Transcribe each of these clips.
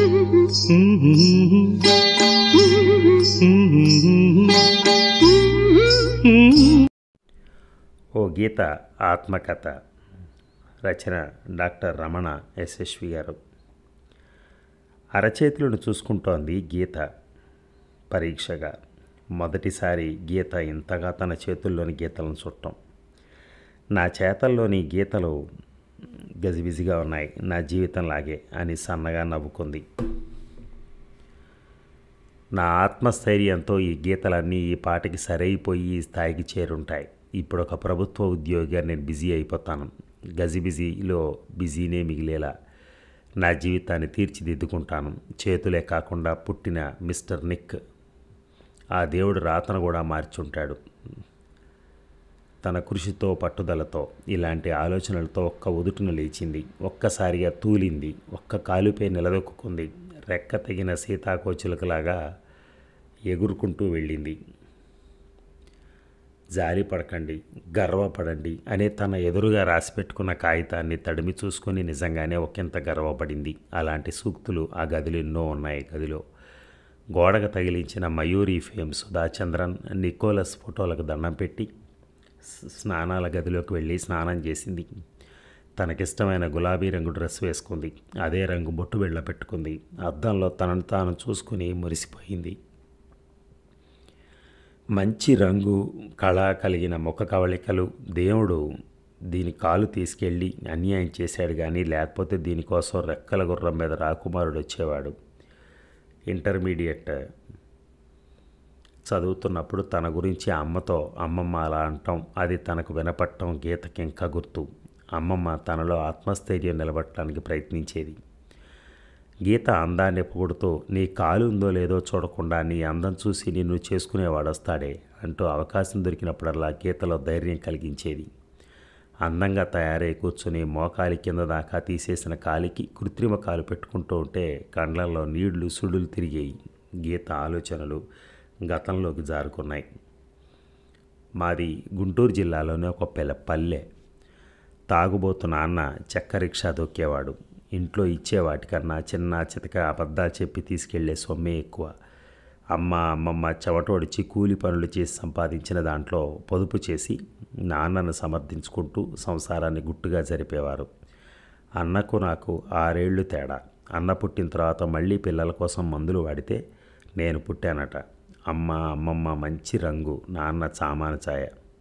ఓ గీత ఆత్మకథ. రచన డాక్టర్ రమణ యశస్వి గారు. అరచేతులను చూసుకుంటోంది గీత పరీక్షగా. మొదటిసారి గీత ఇంతగా తన చేతుల్లోని గీతలను చుట్టం. నా చేతల్లోని గీతలు గజిబిజిగా ఉన్నాయి, నా జీవితంలాగే అని సన్నగా నవ్వుకుంది. నా ఆత్మస్థైర్యంతో ఈ గీతలన్నీ ఈ పాటికి సరైపోయి ఈ స్థాయికి చేరుంటాయి. ఇప్పుడు ఒక ప్రభుత్వ ఉద్యోగిగా నేను బిజీ అయిపోతాను. గజిబిజీలో బిజీనే మిగిలేలా నా జీవితాన్ని తీర్చిదిద్దుకుంటాను. చేతులే కాకుండా పుట్టిన మిస్టర్ నిక్ ఆ దేవుడు రాతను కూడా మార్చుంటాడు. తన కృషితో పట్టుదలతో ఇలాంటి ఆలోచనలతో ఒక్క ఉదుటున లేచింది. ఒక్కసారిగా తూలింది. ఒక్క కాలుపై నిలదొక్కుంది. రెక్క తెగిన సీతాకోచిలకలాగా ఎగురుకుంటూ వెళ్ళింది. జాలి పడకండి, గర్వపడండి అనే తన ఎదురుగా రాసిపెట్టుకున్న కాగితాన్ని తడిమి చూసుకొని నిజంగానే ఒకంత గర్వపడింది. అలాంటి సూక్తులు ఆ గదిలో ఎన్నో ఉన్నాయి. గదిలో గోడకు తగిలించిన మయూరి ఫేమ్, సుధాచంద్రన్, నికోలస్ ఫోటోలకు దండం పెట్టి స్నానాల గదిలోకి వెళ్ళి స్నానం చేసింది. తనకిష్టమైన గులాబీ రంగు డ్రెస్ వేసుకుంది. అదే రంగు బొట్టు బిళ్ళ పెట్టుకుంది. అద్దంలో తనను తాను చూసుకుని మురిసిపోయింది. మంచి రంగు, కళ కలిగిన ముఖ కవళికలు. దేవుడు దీని కాలు తీసుకెళ్ళి అన్యాయం చేశాడు, కానీ లేకపోతే దీనికోసం రెక్కల గుర్రం మీద రాకుమారుడు వచ్చేవాడు. ఇంటర్మీడియట్ చదువుతున్నప్పుడు తన గురించి అమ్మతో అమ్మమ్మ అలా అంటాం, అది తనకు వినపట్టడం గీతకి ఇంకా గుర్తు. అమ్మమ్మ తనలో ఆత్మస్థైర్యం నిలబట్టడానికి ప్రయత్నించేది. గీత అందాన్ని పొగుడుతూ, నీ కాలు ఉందో లేదో చూడకుండా నీ అందం చూసి నిన్ను చేసుకునేవాడు వస్తాడే అంటూ అవకాశం దొరికినప్పుడల్లా గీతలో ధైర్యం కలిగించేది. అందంగా తయారై కూర్చుని మోకాలి కింద దాకా తీసేసిన కాలికి కృత్రిమ కాలు పెట్టుకుంటూ ఉంటే కండ్లల్లో నీళ్లు సుడులు తిరిగాయి. గీత ఆలోచనలు గతంలోకి జారుకున్నాయి. మాది గుంటూరు జిల్లాలోనే ఒక పల్లె. తాగుబోతు నాన్న చెక్క రిక్షా దొక్కేవాడు. ఇంట్లో ఇచ్చే వాటికన్నా చిన్న చితక అబద్ధాలు చెప్పి తీసుకెళ్లే సొమ్మే ఎక్కువ. అమ్మమ్మ చెవటోడిచి కూలి పనులు చేసి సంపాదించిన దాంట్లో పొదుపు చేసి నాన్నను సమర్థించుకుంటూ సంసారాన్ని గుట్టుగా జరిపేవారు. అన్నకు నాకు 6 ఏళ్ళు తేడా. అన్న పుట్టిన తర్వాత మళ్ళీ పిల్లల కోసం మందులు వాడితే నేను పుట్టానట. అమ్మమ్మ మంచి రంగు, నాన్న చామాన ఛాయ.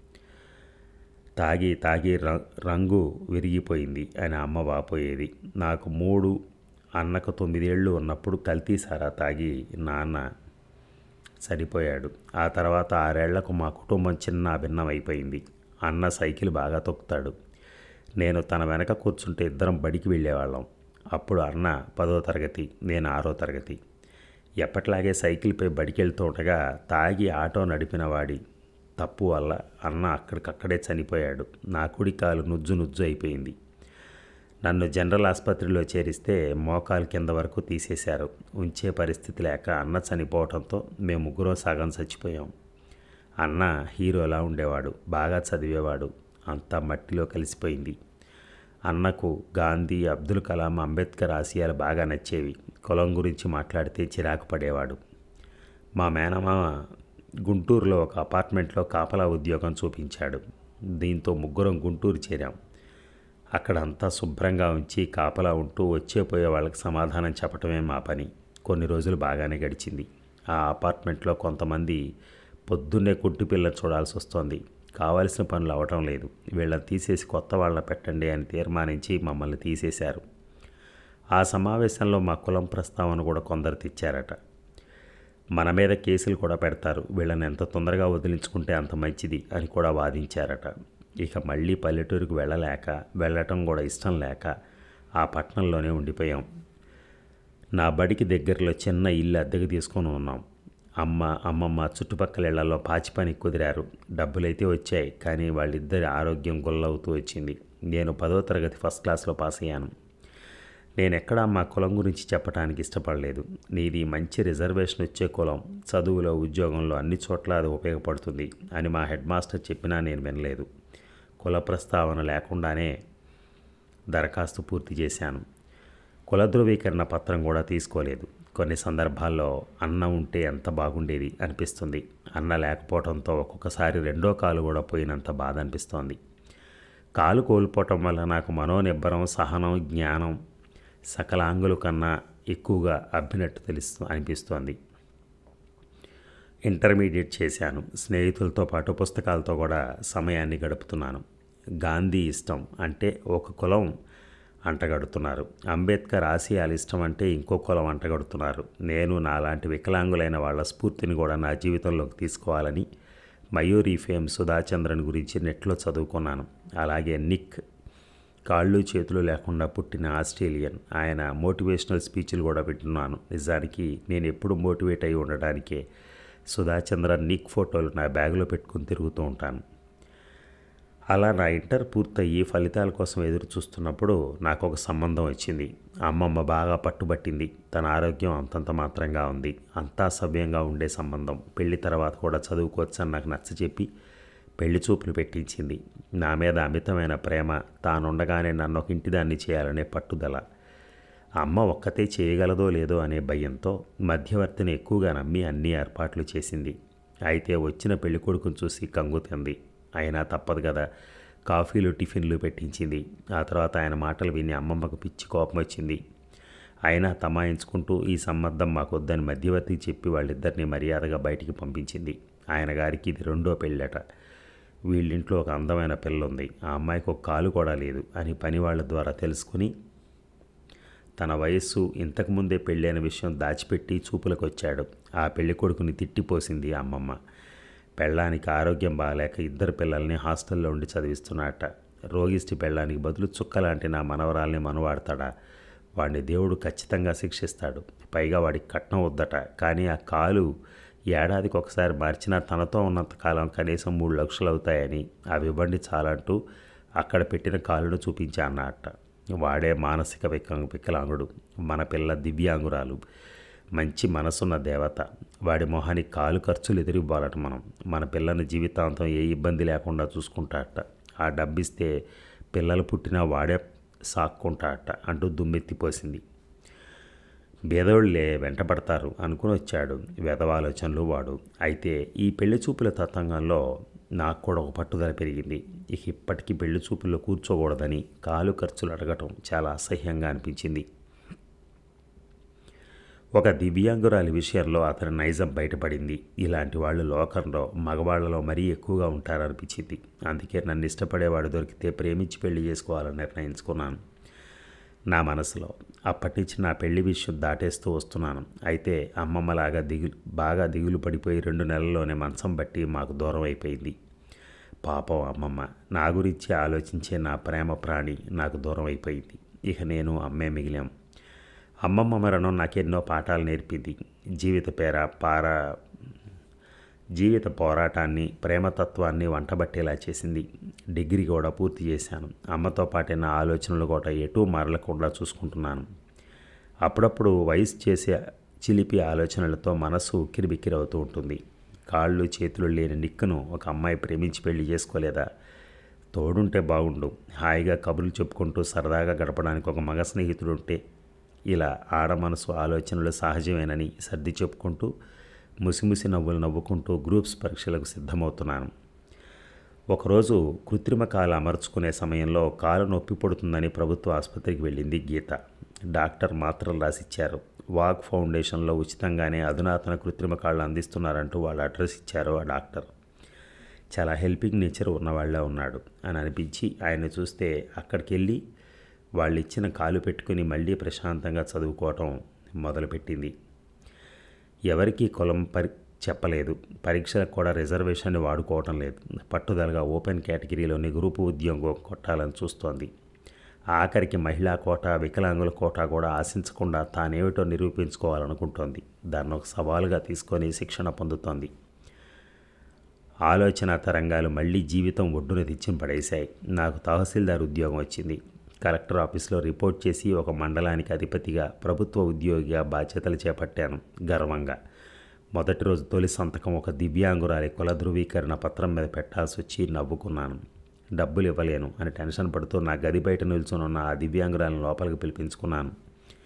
తాగి రంగు విరిగిపోయింది అని అమ్మ వాపోయేది. నాకు 3, అన్నకు 9 ఏళ్ళు ఉన్నప్పుడు కల్తీ సారా తాగి నాన్న చనిపోయాడు. ఆ తర్వాత 6 ఏళ్లకు మా కుటుంబం చిన్న భిన్నం అయిపోయింది. అన్న సైకిల్ బాగా తొక్కుతాడు. నేను తన వెనక కూర్చుంటే ఇద్దరం బడికి వెళ్ళేవాళ్ళం. అప్పుడు అన్న 10వ తరగతి, నేను 6వ తరగతి. ఎప్పట్లాగే సైకిల్పై బడికి వెళ్తూ ఉండగా తాగి ఆటో నడిపిన వాడి తప్పు వల్ల అన్న అక్కడికక్కడే చనిపోయాడు. నా కుడి కాలు నుజ్జు అయిపోయింది. నన్ను జనరల్ ఆసుపత్రిలో చేరిస్తే మోకాలు కింద వరకు తీసేశారు. ఉంచే పరిస్థితి లేక అన్న చనిపోవడంతో మేము ముగ్గురం సగం చచ్చిపోయాం. అన్న హీరోలా ఉండేవాడు, బాగా చదివేవాడు. అంతా మట్టిలో కలిసిపోయింది. అన్నకు గాంధీ, అబ్దుల్ కలాం, అంబేద్కర్ ఆశయాలు బాగా నచ్చేవి. కులం గురించి మాట్లాడితే చిరాకు పడేవాడు. మా మేనమామ గుంటూరులో ఒక అపార్ట్మెంట్లో కాపలా ఉద్యోగం చూపించాడు. దీంతో ముగ్గురం గుంటూరు చేరాం. అక్కడ అంతా శుభ్రంగా ఉంచి కాపలా ఉంటూ వచ్చేపోయే వాళ్ళకి సమాధానం చెప్పటమే మా పని. కొన్ని రోజులు బాగానే గడిచింది. ఆ అపార్ట్మెంట్లో కొంతమంది పొద్దున్నే కుట్టి పిల్ల చూడాల్సి వస్తోంది. కావాల్సిన పనులు అవటం లేదు. వీళ్ళని తీసేసి కొత్త వాళ్ళని పెట్టండి అని తీర్మానించి మమ్మల్ని తీసేశారు. ఆ సమావేశంలో మా కులం ప్రస్తావన కూడా కొందరు తెచ్చారట. మన మీద కేసులు కూడా పెడతారు, వీళ్ళని ఎంత తొందరగా వదిలించుకుంటే అంత మంచిది అని కూడా వాదించారట. ఇక మళ్ళీ పల్లెటూరుకు వెళ్ళటం కూడా ఇష్టం లేక ఆ పట్టణంలోనే ఉండిపోయాం. నా బడికి దగ్గరలో చిన్న ఇల్లు అద్దెకు తీసుకొని ఉన్నాం. అమ్మమ్మ చుట్టుపక్కల ఇళ్లలో పాచి పని కుదిరారు. డబ్బులైతే వచ్చాయి, కానీ వాళ్ళిద్దరి ఆరోగ్యం గొల్లవుతూ వచ్చింది. నేను 10వ తరగతి ఫస్ట్ క్లాస్లో పాస్ అయ్యాను. నేనెక్కడా మా కులం గురించి చెప్పడానికి ఇష్టపడలేదు. నీది మంచి రిజర్వేషన్ వచ్చే కులం, చదువులో, ఉద్యోగంలో అన్ని చోట్ల అది ఉపయోగపడుతుంది అని మా హెడ్ మాస్టర్ చెప్పినా నేను వినలేదు. కుల ప్రస్తావన లేకుండానే దరఖాస్తు పూర్తి చేశాను. కుల ధృవీకరణ పత్రం కూడా తీసుకోలేదు. కొన్ని సందర్భాల్లో అన్న ఉంటే ఎంత బాగుండేది అనిపిస్తుంది. అన్న లేకపోవడంతో ఒక్కొక్కసారి రెండో కాలు కూడా పోయినంత బాధ అనిపిస్తోంది. కాలు కోల్పోవటం వల్ల నాకు మనోనిబ్బరం, సహనం, జ్ఞానం సకలాంగుల కన్నా ఎక్కువగా అబ్బినట్టు అనిపిస్తోంది. ఇంటర్మీడియట్ చేశాను. స్నేహితులతో పాటు పుస్తకాలతో కూడా సమయాన్ని గడుపుతున్నాను. గాంధీ ఇష్టం అంటే ఒక కులం అంటగడుతున్నారు. అంబేద్కర్ ఆశయాలు ఇష్టం అంటే ఇంకో కులం అంటగడుతున్నారు. నేను నాలాంటి వికలాంగులైన వాళ్ళ స్ఫూర్తిని కూడా నా జీవితంలోకి తీసుకోవాలని మయూరి ఫేమ్ సుధాచంద్రన్ గురించి నెట్లో చదువుకున్నాను. అలాగే నిక్, కాళ్ళు చేతులు లేకుండా పుట్టిన ఆస్ట్రేలియన్, ఆయన మోటివేషనల్ స్పీచ్లు కూడా వింటున్నాను. నిజానికి నేను ఎప్పుడు మోటివేట్ అయి ఉండడానికే సుధాచంద్రన్, నిక్ ఫోటోలు నా బ్యాగులో పెట్టుకుని తిరుగుతూ ఉంటాను. అలా నా ఇంటర్ పూర్తయ్యి ఫలితాల కోసం ఎదురు చూస్తున్నప్పుడు నాకు ఒక సంబంధం వచ్చింది. అమ్మమ్మ బాగా పట్టుబట్టింది. తన ఆరోగ్యం అంతంత మాత్రంగా ఉంది. అంతా సవ్యంగా ఉండే సంబంధం. పెళ్లి తర్వాత కూడా చదువుకోవచ్చని నాకు నచ్చచెప్పి పెళ్లి చూపులు పెట్టించింది. నా మీద అమితమైన ప్రేమ, తానుండగానే నన్ను ఒక ఇంటిదాన్ని చేయాలనే పట్టుదల. అమ్మ ఒక్కతే చేయగలదో లేదో అనే భయంతో మధ్యవర్తిని ఎక్కువగా నమ్మి అన్ని ఏర్పాట్లు చేసింది. అయితే వచ్చిన పెళ్లి కొడుకును చూసి కంగు తింది. అయినా తప్పదు కదా, కాఫీలు టిఫిన్లు పెట్టించింది. ఆ తర్వాత ఆయన మాటలు విని అమ్మమ్మకు పిచ్చి కోపం వచ్చింది. అయినా తమాయించుకుంటూ ఈ సంబంధం మాకొద్దని మధ్యవర్తికి చెప్పి వాళ్ళిద్దరిని మర్యాదగా బయటికి పంపించింది. ఆయన గారికి ఇది రెండో పెళ్ళట. వీళ్ళింట్లో ఒక అందమైన పిల్ల ఉంది, ఆ అమ్మాయికి ఒక కాలు కూడా లేదు అని పని వాళ్ళ ద్వారా తెలుసుకుని తన వయస్సు, ఇంతకుముందే పెళ్ళైన విషయం దాచిపెట్టి చూపులకు వచ్చాడు. ఆ పెళ్లి కొడుకుని తిట్టిపోసింది అమ్మమ్మ. పెళ్ళానికి ఆరోగ్యం బాగాలేక ఇద్దరు పిల్లల్ని హాస్టల్లో ఉండి చదివిస్తున్నట్ట. రోగిష్టి పెళ్ళానికి బదులు చుక్కలాంటి నా మనవరాల్ని మనవాడతాడా? వాడిని దేవుడు ఖచ్చితంగా శిక్షిస్తాడు. పైగా వాడికి కట్నం వద్దట. కానీ ఆ కాలు ఏడాదికి ఒకసారి మార్చినా తనతో ఉన్నంతకాలం కనీసం 3 లక్షలు అవుతాయని, అవి ఇవ్వండి చాలంటూ అక్కడ పెట్టిన కాలును చూపించా అన్నట్ట. వాడే మానసిక వికలాంగుడు. మన పిల్ల దివ్యాంగురాలు, మంచి మనసున్న దేవత. వాడి మొహానికి కాలు ఖర్చులు ఎదురివ్వాలట మనం. మన పిల్లని జీవితాంతం ఏ ఇబ్బంది లేకుండా చూసుకుంటాడట. ఆ డబ్బిస్తే పిల్లలు పుట్టినా వాడే సాక్కుంటాడట అంటూ దుమ్మెత్తిపోసింది. బేదోళ్లే వెంటపడతారు అనుకుని వచ్చాడు. వెధవాలోచనలు వాడు. అయితే ఈ పెళ్లి చూపుల తతంగంలో నాకు కూడా ఒక పట్టుదల పెరిగింది. ఇప్పటికీ పెళ్లి చూపుల్లో కూర్చోకూడదని, కాలు ఖర్చులు అడగటం చాలా అసహ్యంగా అనిపించింది. ఒక దివ్యాంగురాలి విషయంలో అతని నైజం బయటపడింది. ఇలాంటి వాళ్ళు లోకంలో మగవాళ్లలో మరీ ఎక్కువగా ఉంటారనిపించింది. అందుకే నన్ను ఇష్టపడేవాడు దొరికితే ప్రేమించి పెళ్లి చేసుకోవాలని నిర్ణయించుకున్నాను నా మనసులో. అప్పటి నుంచి నా పెళ్లి విషయం దాటేస్తూ వస్తున్నాను. అయితే అమ్మమ్మలాగా బాగా దిగులు పడిపోయి 2 నెలల్లోనే మంచం బట్టి మాకు దూరం అయిపోయింది. పాపం అమ్మమ్మ. నా గురించి ఆలోచించే నా ప్రేమ ప్రాణి నాకు దూరం అయిపోయింది. ఇక నేను అమ్మే మిగిలాం. అమ్మమ్మ మరణం నాకెన్నో పాఠాలు నేర్పింది. జీవిత పోరాటాన్ని, ప్రేమతత్వాన్ని వంటబట్టేలా చేసింది. డిగ్రీ కూడా పూర్తి చేశాను. అమ్మతో పాటే నా ఆలోచనలు కూడా ఎటూ మరలకుండా చూసుకుంటున్నాను. అప్పుడప్పుడు వయసు చేసే చిలిపి ఆలోచనలతో మనసు ఉక్కిరిబిక్కిరవుతూ ఉంటుంది. కాళ్ళు చేతులు లేని నిక్కును ఒక అమ్మాయి ప్రేమించి పెళ్లి చేసుకోలేదా? తోడుంటే బాగుండు. హాయిగా కబుర్లు చెప్పుకుంటూ సరదాగా గడపడానికి ఒక మగ స్నేహితుడు ఉంటే. ఇలా ఆడ మనసు ఆలోచనలు సహజమేనని సర్ది చెప్పుకుంటూ ముసిముసి నవ్వులు నవ్వుకుంటూ గ్రూప్స్ పరీక్షలకు సిద్ధమవుతున్నాను. ఒకరోజు కృత్రిమ కాలు అమర్చుకునే సమయంలో కాలు నొప్పి పడుతుందని ప్రభుత్వ ఆసుపత్రికి వెళ్ళింది గీత. డాక్టర్ మాత్రలు రాసిచ్చారు. వాక్ ఫౌండేషన్లో ఉచితంగానే అధునాతన కృత్రిమ కాళ్ళు అందిస్తున్నారంటూ వాళ్ళ అడ్రస్ ఇచ్చారు ఆ డాక్టర్. చాలా హెల్పింగ్ నేచర్ ఉన్నవాళ్ళే ఉన్నాడు అని అనిపించి ఆయన చూస్తే అక్కడికి వెళ్ళి వాళ్ళు ఇచ్చిన కాలు పెట్టుకుని మళ్ళీ ప్రశాంతంగా చదువుకోవటం మొదలుపెట్టింది. ఎవరికీ కులం చెప్పలేదు. పరీక్షలకు కూడా రిజర్వేషన్ని వాడుకోవటం లేదు. పట్టుదలగా ఓపెన్ కేటగిరీలోని గ్రూపు ఉద్యోగం కొట్టాలని చూస్తోంది. ఆఖరికి మహిళా కోట, వికలాంగుల కోట కూడా ఆశించకుండా తానేమిటో నిరూపించుకోవాలనుకుంటోంది. దాన్ని ఒక సవాలుగా తీసుకొని శిక్షణ పొందుతోంది. ఆలోచన తరంగాలు మళ్ళీ జీవితం ఒడ్డున తెచ్చి పడేశాయి. నాకు తహసీల్దార్ ఉద్యోగం వచ్చింది. కలెక్టర్ ఆఫీస్లో రిపోర్ట్ చేసి ఒక మండలానికి అధిపతిగా, ప్రభుత్వ ఉద్యోగిగా బాధ్యతలు చేపట్టాను గర్వంగా. మొదటి రోజు తొలి సంతకం ఒక దివ్యాంగురాలి కుల ధృవీకరణ పత్రం మీద పెట్టాల్సి వచ్చి నవ్వుకున్నాను. డబ్బులు ఇవ్వలేను అని టెన్షన్ పడుతూ నా గది బయట నిల్చునున్న ఆ దివ్యాంగురాలను లోపలికి పిలిపించుకున్నాను.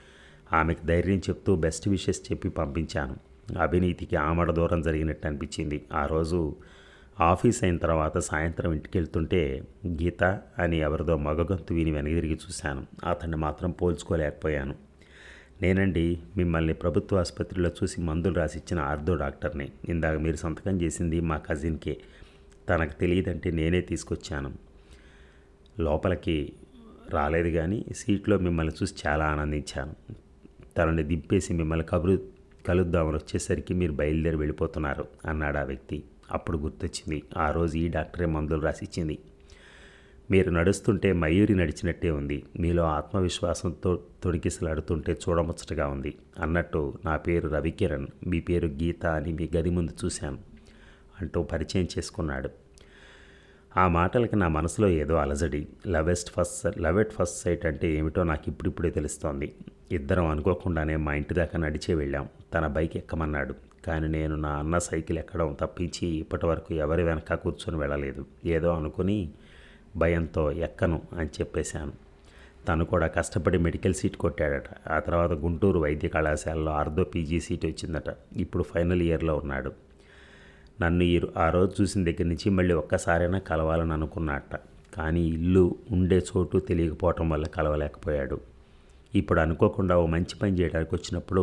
ఆమెకు ధైర్యం చెప్తూ బెస్ట్ విషెస్ చెప్పి పంపించాను. అవినీతికి ఆమడ దూరం జరిగినట్టు అనిపించింది. ఆ రోజు ఆఫీస్ అయిన తర్వాత సాయంత్రం ఇంటికి వెళ్తుంటే గీత అని ఎవరిదో మగగొంతు విని వెనక్కి చూశాను. అతన్ని మాత్రం పోల్చుకోలేకపోయాను. నేనండి, మిమ్మల్ని ప్రభుత్వ ఆసుపత్రిలో చూసి మందులు రాసిచ్చిన ఆర్థో డాక్టర్ని. ఇందాక మీరు సంతకం చేసింది మా కజిన్కే. తనకు తెలియదంటే నేనే తీసుకొచ్చాను. లోపలికి రాలేదు కానీ సీట్లో మిమ్మల్ని చూసి చాలా ఆనందించాను. తనని దింపేసి మిమ్మల్ని కలుద్దామని వచ్చేసరికి మీరు బయలుదేరి వెళ్ళిపోతున్నారు అన్నాడు ఆ వ్యక్తి. అప్పుడు గుర్తొచ్చింది, ఆ రోజు ఈ డాక్టరే మందులు రాసిచ్చింది. మీరు నడుస్తుంటే మయూరి నడిచినట్టే ఉంది. మీలో ఆత్మవిశ్వాసంతో తొడికిసలాడుతుంటే చూడముచ్చటగా ఉంది. అన్నట్టు నా పేరు రవికిరణ్, మీ పేరు గీత అని మీ గది ముందు చూశాను అంటూ పరిచయం చేసుకున్నాడు. ఆ మాటలకి నా మనసులో ఏదో అలజడి. లవ్ ఎట్ ఫస్ట్ సైట్ అంటే ఏమిటో నాకు ఇప్పుడిప్పుడే తెలుస్తోంది. ఇద్దరం అనుకోకుండానే మా ఇంటి దాకా నడిచే వెళ్ళాం. తన బైక్ ఎక్కమన్నాడు. కానీ నేను నా అన్న సైకిల్ ఎక్కడం తప్పించి ఇప్పటి వరకు ఎవరి వెనక కూర్చొని వెళ్ళలేదు. ఏదో అనుకుని భయంతో ఎక్కను అని చెప్పేశాను. తను కూడా కష్టపడి మెడికల్ సీట్ కొట్టాడట. ఆ తర్వాత గుంటూరు వైద్య కళాశాలలో ఆర్థో పీజీ సీట్ వచ్చిందట. ఇప్పుడు ఫైనల్ ఇయర్లో ఉన్నాడు. నన్ను ఆ రోజు చూసిన దగ్గర నుంచి మళ్ళీ ఒక్కసారైనా కలవాలని అనుకున్నట్ట. కానీ ఇల్లు ఉండే చోటు తెలియకపోవటం వల్ల కలవలేకపోయాడు. ఇప్పుడు అనుకోకుండా ఓ మంచి పని చేయడానికి వచ్చినప్పుడు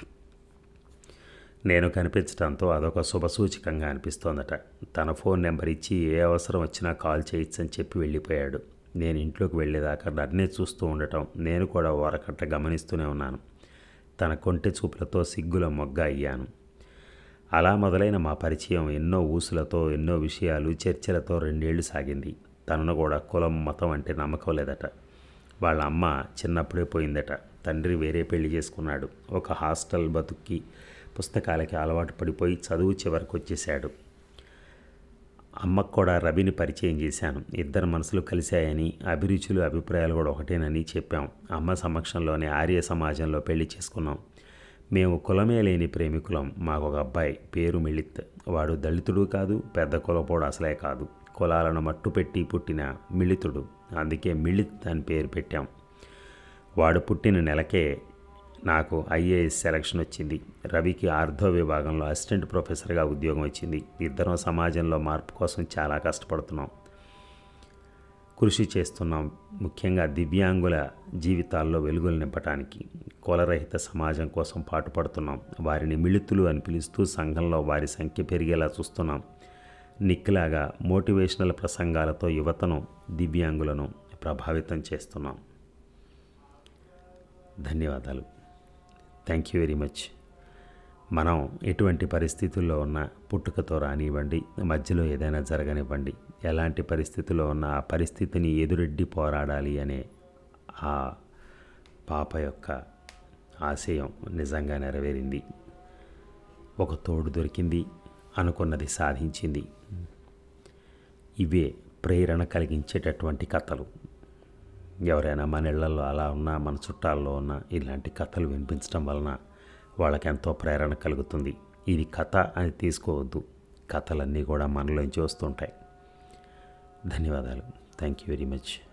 నేను కనిపించడంతో అదొక శుభసూచకంగా అనిపిస్తోందట. తన ఫోన్ నెంబర్ ఇచ్చి ఏ అవసరం వచ్చినా కాల్ చేయొచ్చని చెప్పి వెళ్ళిపోయాడు. నేను ఇంట్లోకి వెళ్ళేదాకా నన్నే చూస్తూ ఉండటం నేను కూడా ఓరకట్ట గమనిస్తూనే ఉన్నాను. తన కొంటె చూపులతో సిగ్గుల మొగ్గ అయ్యాను. అలా మొదలైన మా పరిచయం ఎన్నో ఊసులతో, ఎన్నో విషయాలు, చర్చలతో 2 ఏళ్లు సాగింది. తనను కూడా కులం, మతం అంటే నమ్మకం లేదట. వాళ్ళ అమ్మ చిన్నప్పుడే పోయిందట. తండ్రి వేరే పెళ్లి చేసుకున్నాడు. ఒక హాస్టల్ బతుక్కి పుస్తకాలకి అలవాటు పడిపోయి చదువు చివరికి వచ్చేశాడు. అమ్మకు కూడా రవిని పరిచయం చేశాను. ఇద్దరు మనసులు కలిశాయని, అభిరుచులు, అభిప్రాయాలు కూడా ఒకటేనని చెప్పాం. అమ్మ సమక్షంలోనే ఆర్య సమాజంలో పెళ్లి చేసుకున్నాం. మేము కులమే లేని ప్రేమికులం. మాకు ఒక అబ్బాయి, పేరు మిళిత్. వాడు దళితుడు కాదు, పెద్ద కులపోడు అసలే కాదు. కులాలను మట్టుపెట్టి పుట్టిన మిళితుడు. అందుకే మిళిత్ అని పేరు పెట్టాం. వాడు పుట్టిన నెలకే నాకు ఐఏఎస్ సెలక్షన్ వచ్చింది. రవికి ఆర్థో విభాగంలో అసిస్టెంట్ ప్రొఫెసర్గా ఉద్యోగం వచ్చింది. ఇద్దరం సమాజంలో మార్పు కోసం చాలా కష్టపడుతున్నాం, కృషి చేస్తున్నాం. ముఖ్యంగా దివ్యాంగుల జీవితాల్లో వెలుగులు నింపడానికి, కులరహిత సమాజం కోసం పాటుపడుతున్నాం. వారిని మిళితులు అని పిలుస్తూ సంఘంలో వారి సంఖ్య పెరిగేలా చూస్తున్నాం. నిక్లాగా మోటివేషనల్ ప్రసంగాలతో యువతను, దివ్యాంగులను ప్రభావితం చేస్తున్నాం. ధన్యవాదాలు. Thank you very much. మనం ఎటువంటి పరిస్థితుల్లో ఉన్న పుట్టుకతో రానివ్వండి, మధ్యలో ఏదైనా జరగనివ్వండి, ఎలాంటి పరిస్థితుల్లో ఉన్న ఆ పరిస్థితిని ఎదురెడ్డి పోరాడాలి అనే ఆ పాప యొక్క ఆశయం నిజంగా నెరవేరింది. ఒక తోడు దొరికింది, అనుకున్నది సాధించింది. ఇవే ప్రేరణ కలిగించేటటువంటి కథలు. ఎవరైనా మన ఇళ్లలో అలా ఉన్నా, మన చుట్టాల్లో ఉన్న ఇలాంటి కథలు వినిపించడం వలన వాళ్ళకి ఎంతో ప్రేరణ కలుగుతుంది. ఇది కథ అని తీసుకోవద్దు, కథలన్నీ కూడా మనలోంచి వస్తుంటాయి. ధన్యవాదాలు. Thank you very much.